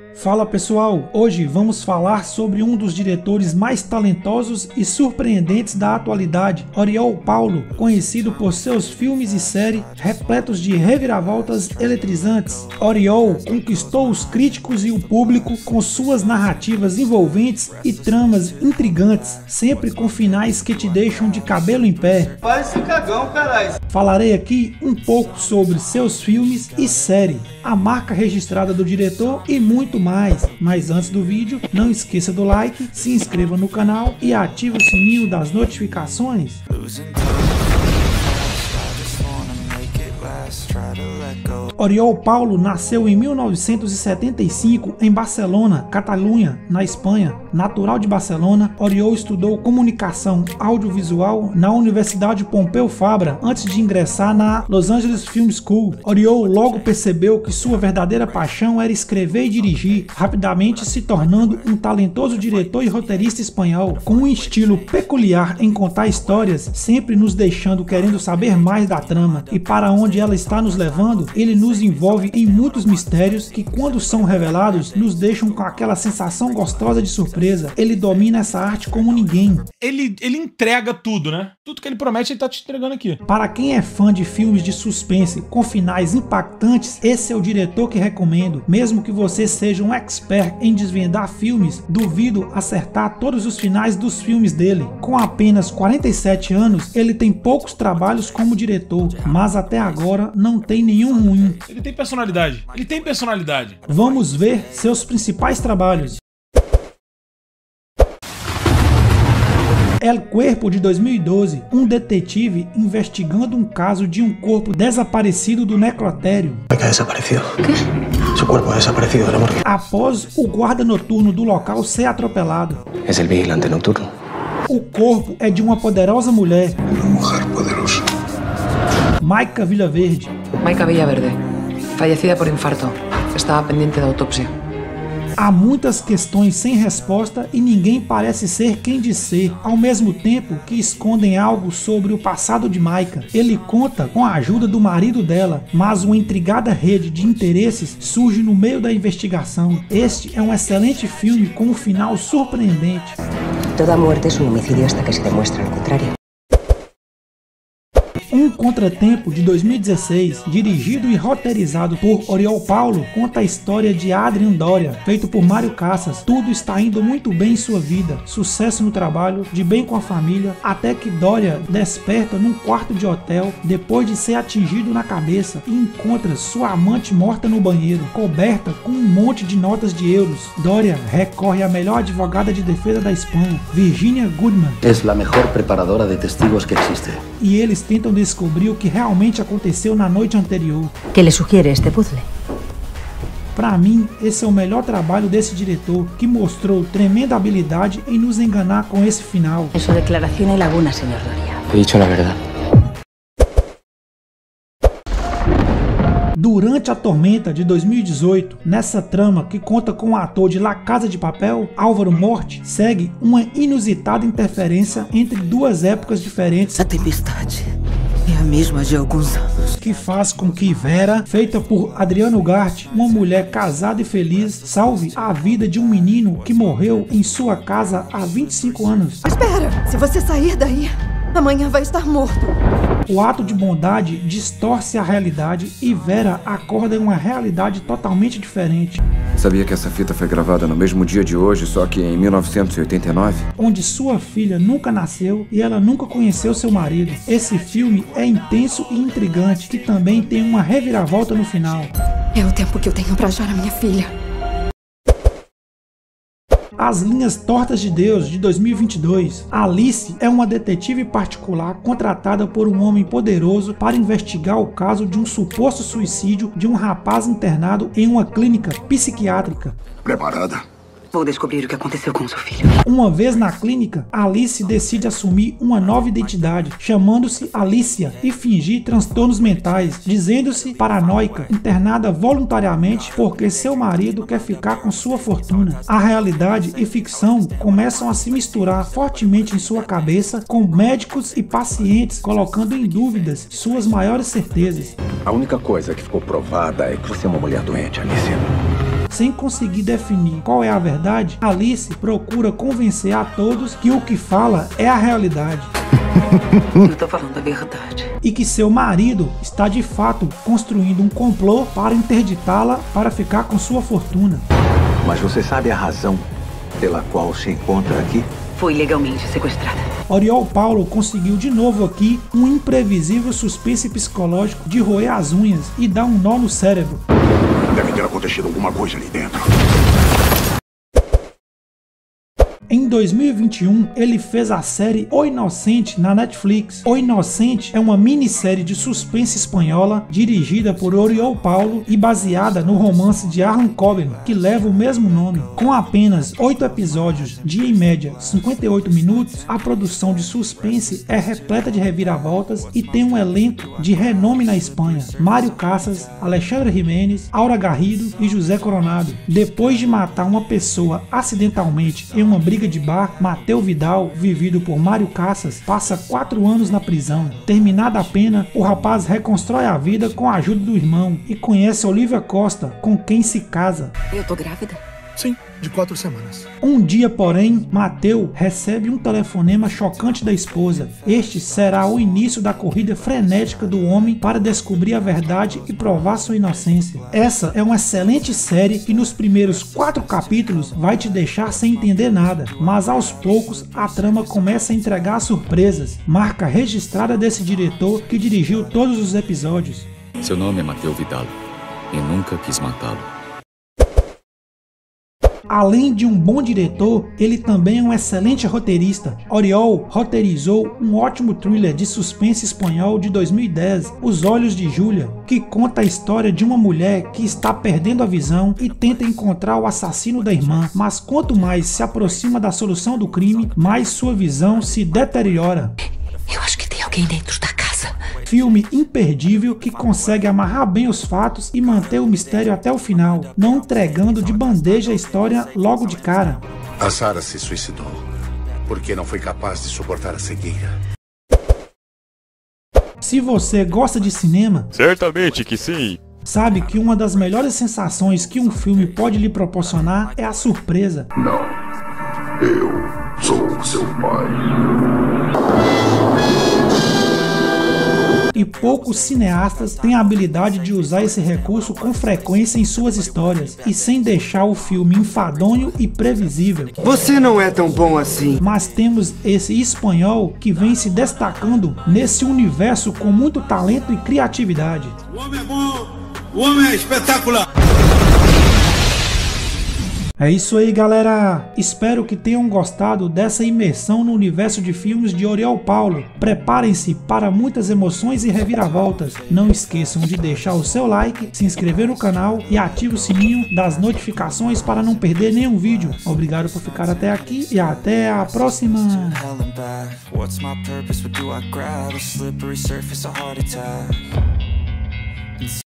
Fala pessoal, hoje vamos falar sobre um dos diretores mais talentosos e surpreendentes da atualidade, Oriol Paulo, conhecido por seus filmes e séries repletos de reviravoltas eletrizantes. Oriol conquistou os críticos e o público com suas narrativas envolventes e tramas intrigantes, sempre com finais que te deixam de cabelo em pé. Parece cagão, caralho. Falarei aqui um pouco sobre seus filmes e série, a marca registrada do diretor e muito mais. Mas antes do vídeo, não esqueça do like, se inscreva no canal e ative o sininho das notificações. Oriol Paulo nasceu em 1975 em Barcelona, Catalunha, na Espanha. Natural de Barcelona, Oriol estudou comunicação audiovisual na Universidade Pompeu Fabra antes de ingressar na Los Angeles Film School. Oriol logo percebeu que sua verdadeira paixão era escrever e dirigir, rapidamente se tornando um talentoso diretor e roteirista espanhol, com um estilo peculiar em contar histórias, sempre nos deixando querendo saber mais da trama e para onde ela está nos levando. Ele nos envolve em muitos mistérios que, quando são revelados, nos deixam com aquela sensação gostosa de surpresa. Ele domina essa arte como ninguém. Ele entrega tudo, né? Tudo que ele promete, ele tá te entregando aqui. Para quem é fã de filmes de suspense com finais impactantes, esse é o diretor que recomendo. Mesmo que você seja um expert em desvendar filmes, duvido acertar todos os finais dos filmes dele. Com apenas 47 anos, ele tem poucos trabalhos como diretor, mas até agora não tem nenhum ruim. Ele tem personalidade. Ele tem personalidade. Vamos ver seus principais trabalhos. El Cuerpo, de 2012, um detetive investigando um caso de um corpo desaparecido do necrotério. Desaparecido. ¿Qué? Su cuerpo ha desaparecido de la morgue. Após o guarda noturno do local ser atropelado. Es el vigilante nocturno. O corpo é de uma poderosa mulher. Una mujer poderosa. Maica Villaverde. Maica Villaverde, fallecida por infarto. Estaba pendiente de autopsia. Há muitas questões sem resposta e ninguém parece ser quem diz ser, ao mesmo tempo que escondem algo sobre o passado de Maica. Ele conta com a ajuda do marido dela, mas uma intrigada rede de interesses surge no meio da investigação. Este é um excelente filme com um final surpreendente. Toda muerte es un homicidio hasta que se demuestra lo contrario. Um Contratempo, de 2016, dirigido e roteirizado por Oriol Paulo, conta a história de Adrian Doria, feito por Mário Casas. Tudo está indo muito bem em sua vida, sucesso no trabalho, de bem com a família, até que Doria desperta num quarto de hotel depois de ser atingido na cabeça e encontra sua amante morta no banheiro, coberta com um monte de notas de euros. Doria recorre à melhor advogada de defesa da Espanha, Virginia Goodman. Es la mejor preparadora de testigos que existe. E eles tentam descobrir o que realmente aconteceu na noite anterior. ¿Qué le sugiere este puzzle? Para mim, esse é o melhor trabalho desse diretor, que mostrou tremenda habilidade em nos enganar com esse final. En su declaración hay lagunas, señor Doria. He dicho la verdad. Durante a Tormenta, de 2018, nessa trama que conta com o ator de La Casa de Papel, Álvaro Morte, segue uma inusitada interferência entre duas épocas diferentes. A tempestade é a mesma de alguns anos. Que faz com que Vera, feita por Adriano Ugarte, uma mulher casada e feliz, salve a vida de um menino que morreu em sua casa há 25 anos. Espera! Se você sair daí, amanhã vai estar morto. O ato de bondade distorce a realidade e Vera acorda em uma realidade totalmente diferente. Sabia que essa fita foi gravada no mesmo dia de hoje, só que em 1989? Onde sua filha nunca nasceu e ela nunca conheceu seu marido. Esse filme é intenso e intrigante, que também tem uma reviravolta no final. É o tempo que eu tenho pra achar a minha filha. As Linhas Tortas de Deus, de 2022. Alice é uma detetive particular contratada por um homem poderoso para investigar o caso de um suposto suicídio de um rapaz internado em uma clínica psiquiátrica. Preparada? Vou descobrir o que aconteceu com seu filho. Uma vez na clínica, Alice decide assumir uma nova identidade, chamando-se Alicia, e fingir transtornos mentais, dizendo-se paranoica, internada voluntariamente porque seu marido quer ficar com sua fortuna. A realidade e ficção começam a se misturar fortemente em sua cabeça, com médicos e pacientes colocando em dúvidas suas maiores certezas. A única coisa que ficou provada é que você é uma mulher doente, Alicia. sem conseguir definir qual é a verdade, Alice procura convencer a todos que o que fala é a realidade. Eu tô falando a verdade. E que seu marido está de fato construindo um complô para interditá-la para ficar com sua fortuna. Mas você sabe a razão pela qual se encontra aqui? Fui legalmente sequestrada. Oriol Paulo conseguiu de novo aqui um imprevisível suspense psicológico de roer as unhas e dar um nó no cérebro. Deve ter acontecido alguma coisa ali dentro. Em 2021, ele fez a série O Inocente na Netflix. O Inocente é uma minissérie de suspense espanhola dirigida por Oriol Paulo e baseada no romance de Harlan Coben, que leva o mesmo nome. Com apenas 8 episódios de, em média, 58 minutos, a produção de suspense é repleta de reviravoltas e tem um elenco de renome na Espanha. Mário Casas, Alexandre Jiménez, Aura Garrido e José Coronado. Depois de matar uma pessoa acidentalmente em uma briga de bar, Mateu Vidal, vivido por Mário Casas, passa 4 anos na prisão. Terminada a pena, o rapaz reconstrói a vida com a ajuda do irmão e conhece Olivia Costa, com quem se casa. Eu tô grávida? Sim, de 4 semanas. Um dia, porém, Mateu recebe um telefonema chocante da esposa. Este será o início da corrida frenética do homem para descobrir a verdade e provar sua inocência. Essa é uma excelente série que nos primeiros 4 capítulos vai te deixar sem entender nada, mas aos poucos a trama começa a entregar surpresas, marca registrada desse diretor que dirigiu todos os episódios. Seu nome é Mateu Vidal e nunca quis matá-lo. Além de um bom diretor, ele também é um excelente roteirista. Oriol roteirizou um ótimo thriller de suspense espanhol de 2010, Os Olhos de Júlia, que conta a história de uma mulher que está perdendo a visão e tenta encontrar o assassino da irmã, mas quanto mais se aproxima da solução do crime, mais sua visão se deteriora. Eu acho que tem alguém dentro da casa. Filme imperdível que consegue amarrar bem os fatos e manter o mistério até o final, não entregando de bandeja a história logo de cara. A Sarah se suicidou porque não foi capaz de suportar a cegueira. Se você gosta de cinema, certamente que sim. Sabe que uma das melhores sensações que um filme pode lhe proporcionar é a surpresa. Não, eu sou seu pai. E poucos cineastas têm a habilidade de usar esse recurso com frequência em suas histórias, e sem deixar o filme enfadonho e previsível. Você não é tão bom assim. Mas temos esse espanhol que vem se destacando nesse universo com muito talento e criatividade. O homem é bom, o homem é espetacular. É isso aí, galera, espero que tenham gostado dessa imersão no universo de filmes de Oriol Paulo. Preparem-se para muitas emoções e reviravoltas. Não esqueçam de deixar o seu like, se inscrever no canal e ative o sininho das notificações para não perder nenhum vídeo. Obrigado por ficar até aqui e até a próxima!